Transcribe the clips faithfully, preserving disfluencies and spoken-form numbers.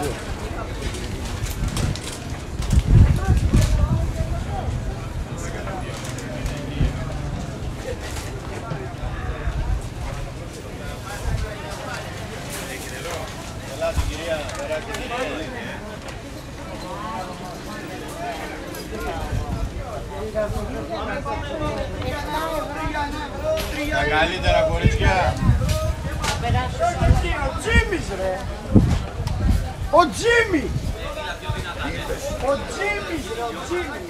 Τα καλύτερα κορίτσια. Ο Τζίμις ρε. Ο Τζίμι. Ο Τζίμις ρε, ο Τζίμις.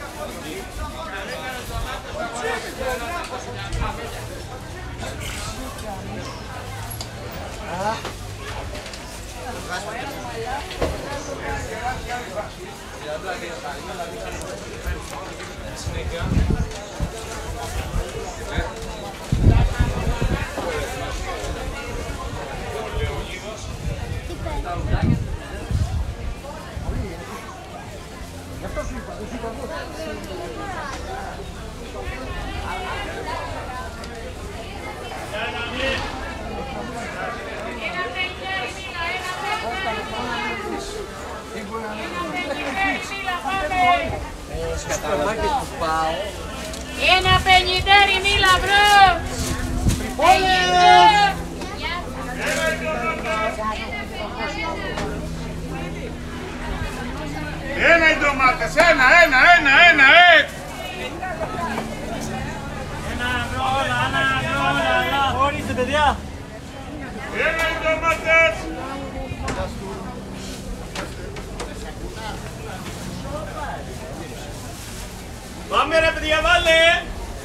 Ένα πενιντέρι μίλα μπρο! Ένα οι ντομάτες, ένα, ένα, ένα, ένα, ε! Ένα ρόλα, ένα ρόλα, ορίστε παιδιά! Ένα οι ντομάτες! Πάμε ρε παιδιά, βάλε!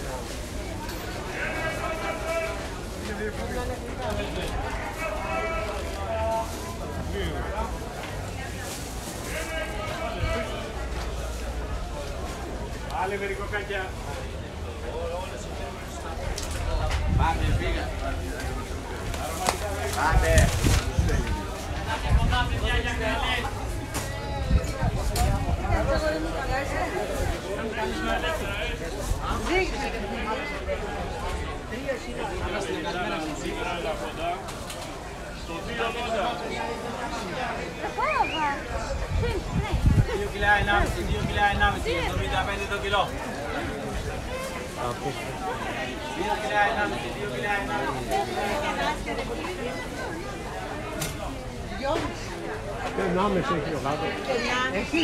Βάλε μερικό κακιά. Πάμε, πήγα. Πάμε. Πάτε κοντά παιδιά για καλές. δύο κιλά ενάμιση, δύο κιλά ενάμιση, εβδομήντα πέντε το κιλό. δύο κιλά ενάμιση, δύο κιλά ενάμιση. ενάμιση έχει ο γάτος. Έχει.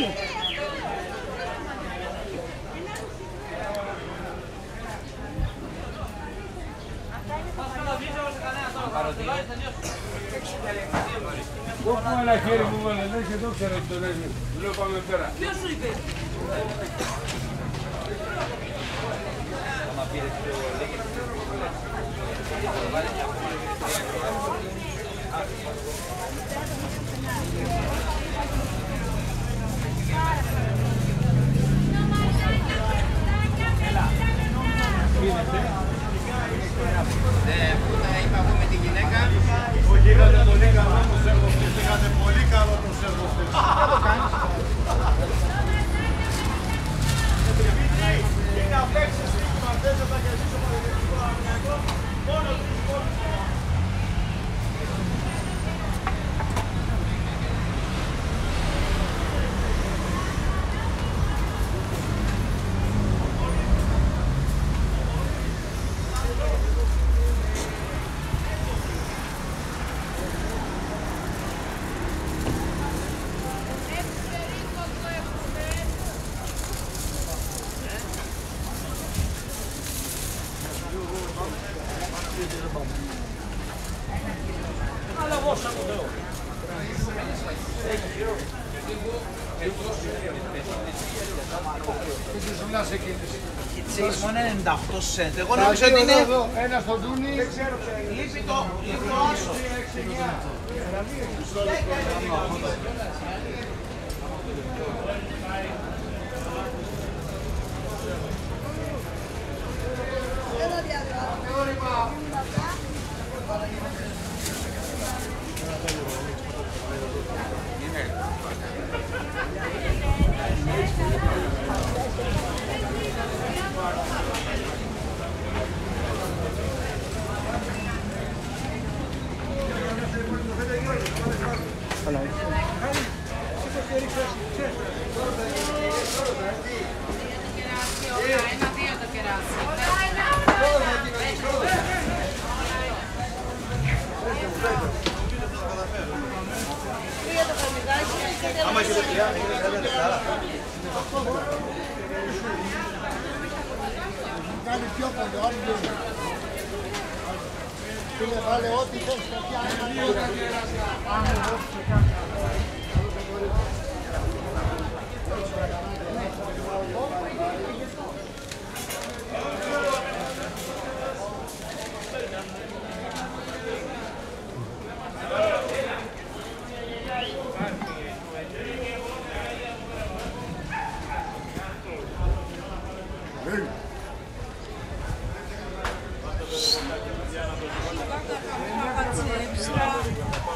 Όπου ένα χέρι μου βάλε, λες και το ξέρω ότι το λες. Λέω πάμε πέρα. Ποιος σου είπε? Είπα εγώ με τη γυναίκα. Όχι, είχατε πολύ καλό το σερβοστής, είχατε πολύ καλό το σερβοστής. Είναι απ' έξι στίγμα, δεν θα τα κερδίσω παραδείγματος πανεπιστημιακό, μόνο τρεις πόρους. Ξέρεις μόνο ενενήντα οκτώ σεντ. Εγώ νόμιζα ότι είναι... Ένα στο ντούνι. Λείπει το άσο. Ένα-δύο το κεράσι. Άμα έχετε τρία, έχετε τρία λεπτά. Κάνει πιο πολύ, όλοι δίνουν. Φίλε, βάλε ό,τι θες, παιδιά, ένα λίγο. Άμε, ό,τι σε κάνει. Extra.